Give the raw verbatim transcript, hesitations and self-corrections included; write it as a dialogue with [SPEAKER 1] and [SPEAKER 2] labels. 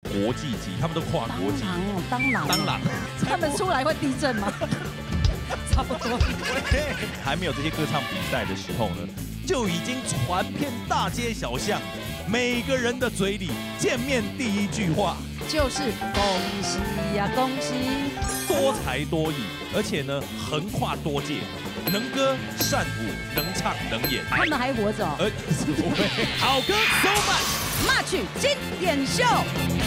[SPEAKER 1] 国际级，他们都跨国际。
[SPEAKER 2] 当然，
[SPEAKER 1] 当然，
[SPEAKER 2] 他们出来会地震吗？差不多。
[SPEAKER 1] 还没有这些歌唱比赛的时候呢，就已经传遍大街小巷，每个人的嘴里见面第一句话
[SPEAKER 2] 就是恭喜呀恭喜，
[SPEAKER 1] 多才多艺，而且呢横跨多界，能歌善舞，能唱能演。
[SPEAKER 2] 他们还活着、哦。
[SPEAKER 1] 呃，好歌 so much，
[SPEAKER 2] March 经典秀。